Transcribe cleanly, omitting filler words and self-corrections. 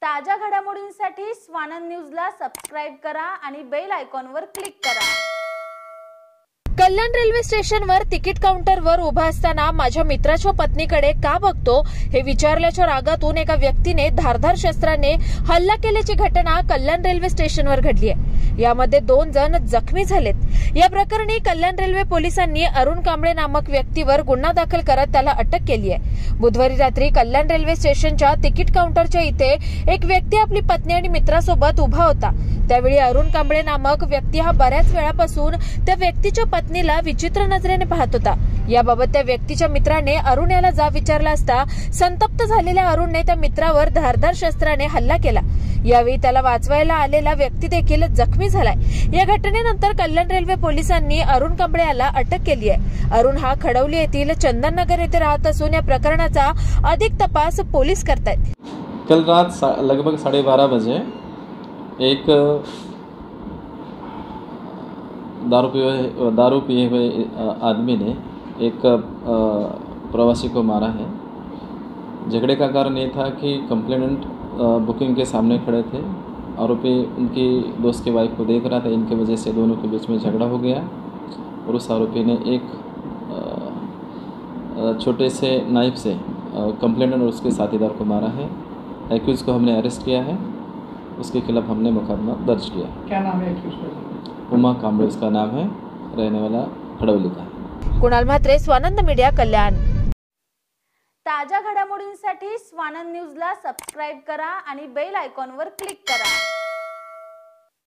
ताज्या घडामोडींसाठी स्वानंद न्यूजला सबस्क्राइब करा आणि बेल आयकॉनवर क्लिक करा। कल्याण रेल्वे स्टेशनवर तिकीट काउंटरवर उभा असताना माझ्या मित्राच्या पत्नीकडे का बघतो हे विचारल्याच्या रागातून एका व्यक्तीने धारदार शस्त्राने हल्ला केल्याची घटना कल्याण रेल्वे स्टेशनवर घडली आहे। यामध्ये 2 जण जखमी झालेत। या प्रकरणी कल्याण रेल्वे पोलिसांनी अरुण कांबळे नामक व्यक्तीवर गुन्हा दाखल करत त्याला अटक केली आहे। बुधवारी रात्री कल्याण रेल्वे स्टेशनच्या तिकीट काउंटरच्या इथे एक व्यक्ती आपली पत्नी आणि मित्रासोबत उभा होता। त्यावेळी अरुण कांबळे नामक व्यक्ती हा बऱ्याच वेळापासून त्या व्यक्तीच्या पत्नीला विचित्र नजरेने पाहत होता। याबाबत त्या व्यक्तीच्या मित्राने अरुण याला जाब विचारला असता संतप्त झालेल्या अरुणने त्या मित्रावर धारदार शस्त्राने हल्ला केला। यावेळी त्याला वाचवायला आलेला व्यक्ती देखील जखमी झालाय। या घटनेनंतर कल्याण रेल्वे पोलिसांनी अरुण कांबळे याला अटक केली आहे। अरुण हा खडवली येथील चंदननगर येथे राहत असून या प्रकरणाचा अधिक तपास पोलीस करतायत। कल रात लगभग 12:30 बजे एक दारू पिए हुए आदमी ने एक प्रवासी को मारा है। झगड़े का कारण ये था कि कंप्लेनेंट बुकिंग के सामने खड़े थे। आरोपी उनकी दोस्त की वाइफ को देख रहा था। इनके वजह से दोनों के बीच में झगड़ा हो गया और उस आरोपी ने एक छोटे से नाइफ से कंप्लेनेंट और उसके साथीदार को मारा है। एक्यूज को हमने अरेस्ट किया है। उसके खिलाफ हमने मुकदमा दर्ज किया। क्या नाम है एक्यूज का? उमा कांबळे उसका नाम है, रहने वाला खडवली का है। कुणाल म्हात्रे, स्वानंद मीडिया, कल्याण। ताज्या घडामोडींसाठी स्वानंद न्यूजला सबस्क्राइब करा आणि बेल आयकॉनवर क्लिक करा।